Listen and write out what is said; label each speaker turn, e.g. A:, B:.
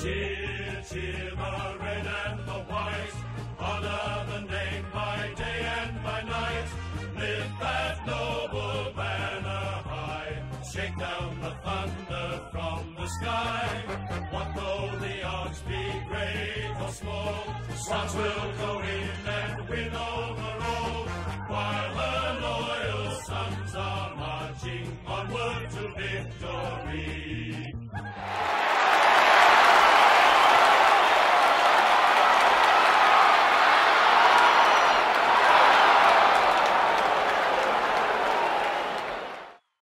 A: Cheer, cheer, the red and the white, honor the name by day and by night. Lift that noble banner high, shake down the thunder from the sky. What though the odds be great or small, swans will go